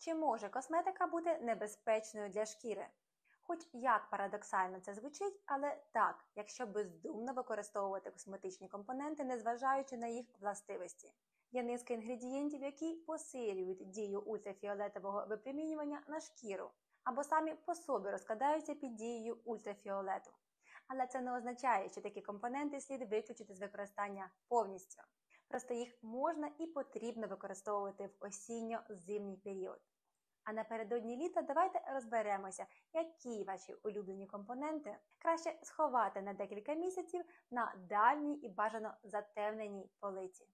Чи може косметика бути небезпечною для шкіри? Хоч як парадоксально це звучить, але так, якщо бездумно використовувати косметичні компоненти, незважаючи на їх властивості. Є низка інгредієнтів, які посилюють дію ультрафіолетового випромінювання на шкіру, або самі по собі розкладаються під дією ультрафіолету. Але це не означає, що такі компоненти слід виключити з використання повністю. Просто їх можна і потрібно використовувати в осінньо-зимній період. А напередодні літа давайте розберемося, які ваші улюблені компоненти краще сховати на декілька місяців на дальній і бажано затемненій полиці.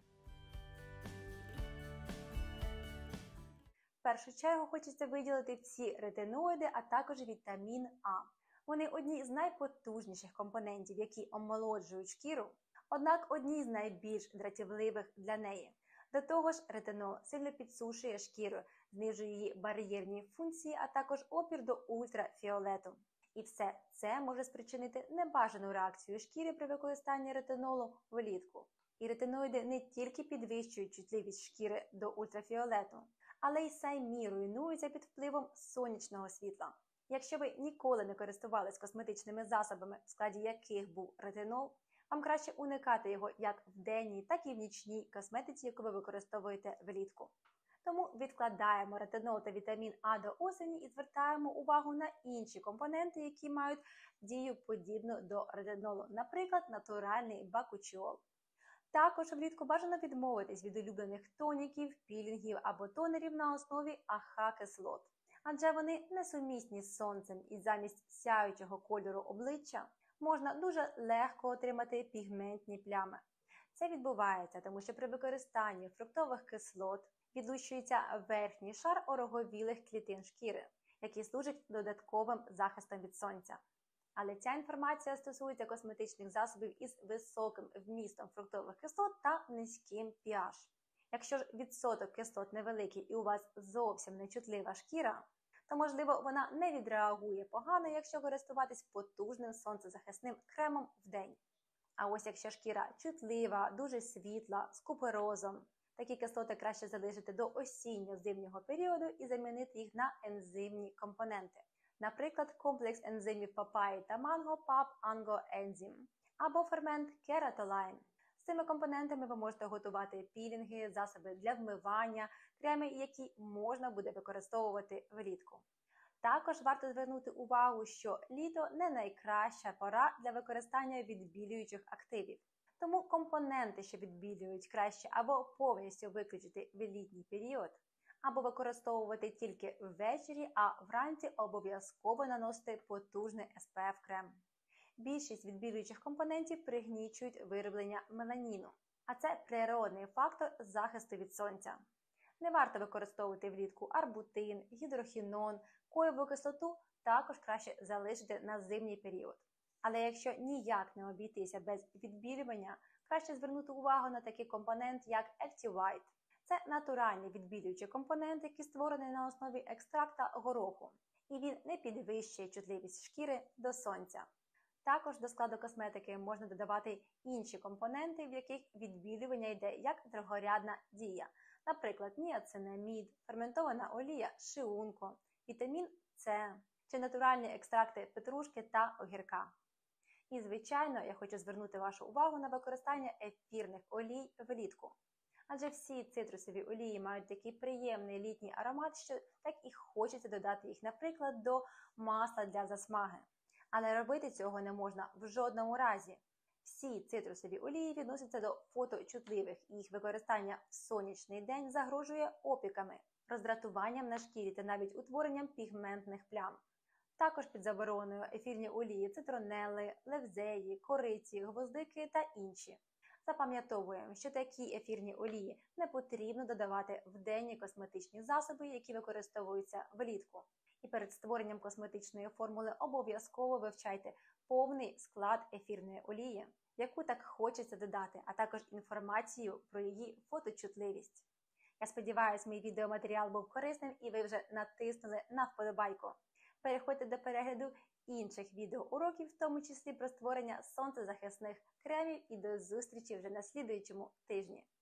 В першу чергу хочеться виділити всі ретиноїди, а також вітамін А. Вони одні з найпотужніших компонентів, які омолоджують шкіру, однак одні з найбільш дратівливих для неї. До того ж, ретинол сильно підсушує шкіру, знижує її бар'єрні функції, а також опір до ультрафіолету. І все це може спричинити небажану реакцію шкіри при використанні ретинолу влітку. І ретиноїди не тільки підвищують чутливість шкіри до ультрафіолету, але й самі руйнуються під впливом сонячного світла. Якщо ви ніколи не користувались косметичними засобами, в складі яких був ретинол, вам краще уникати його як в денній, так і в нічній косметиці, яку ви використовуєте влітку. Тому відкладаємо ретинол та вітамін А до осені і звертаємо увагу на інші компоненти, які мають дію подібну до ретинолу, наприклад, натуральний бакучол. Також влітку бажано відмовитись від улюблених тоніків, пілінгів або тонерів на основі АХ-кислот, адже вони несумісні з сонцем і замість сяючого кольору обличчя можна дуже легко отримати пігментні плями. Це відбувається, тому що при використанні фруктових кислот відлущується верхній шар ороговілих клітин шкіри, який служить додатковим захистом від сонця. Але ця інформація стосується косметичних засобів із високим вмістом фруктових кислот та низьким pH. Якщо ж відсоток кислот невеликий і у вас зовсім нечутлива шкіра, то, можливо, вона не відреагує погано, якщо користуватись потужним сонцезахисним кремом в день. А ось якщо шкіра чутлива, дуже світла, з куперозом, такі кислоти краще залишити до осінньо-зимнього періоду і замінити їх на ензимні компоненти. Наприклад, комплекс ензимів папаї та манго PAP-ANGO-ензим або фермент кератолайн. З цими компонентами ви можете готувати пілінги, засоби для вмивання, креми, які можна буде використовувати влітку. Також варто звернути увагу, що літо не найкраща пора для використання відбілюючих активів. Тому компоненти, що відбілюють, краще або повністю виключити в літній період, або використовувати тільки ввечері, а вранці обов'язково наносити потужний SPF-крем. Більшість відбілюючих компонентів пригнічують вироблення меланіну, а це природний фактор захисту від сонця. Не варто використовувати влітку арбутин, гідрохінон, коєву кислоту також краще залишити на зимній період. Але якщо ніяк не обійтися без відбілювання, краще звернути увагу на такий компонент, як Activite. Це натуральний відбілюючий компонент, який створений на основі екстракта гороху, і він не підвищує чутливість шкіри до сонця. Також до складу косметики можна додавати інші компоненти, в яких відбілювання йде як другорядна дія, наприклад, ніацинамід, ферментована олія шиунко, вітамін С чи натуральні екстракти петрушки та огірка. І, звичайно, я хочу звернути вашу увагу на використання ефірних олій влітку. Адже всі цитрусові олії мають такий приємний літній аромат, що так і хочеться додати їх, наприклад, до масла для засмаги. Але робити цього не можна в жодному разі. Всі цитрусові олії відносяться до фоточутливих, і їх використання в сонячний день загрожує опіками, роздратуванням на шкірі та навіть утворенням пігментних плям. Також під забороною ефірні олії цитронели, левзеї, кориці, гвоздики та інші. Запам'ятовуємо, що такі ефірні олії не потрібно додавати в денні косметичні засоби, які використовуються влітку. І перед створенням косметичної формули обов'язково вивчайте повний склад ефірної олії, яку так хочеться додати, а також інформацію про її фоточутливість. Я сподіваюся, мій відеоматеріал був корисним і ви вже натиснули на вподобайку. Переходьте до перегляду інших відеоуроків, в тому числі про створення сонцезахисних кремів, і до зустрічі вже на слідуючому тижні.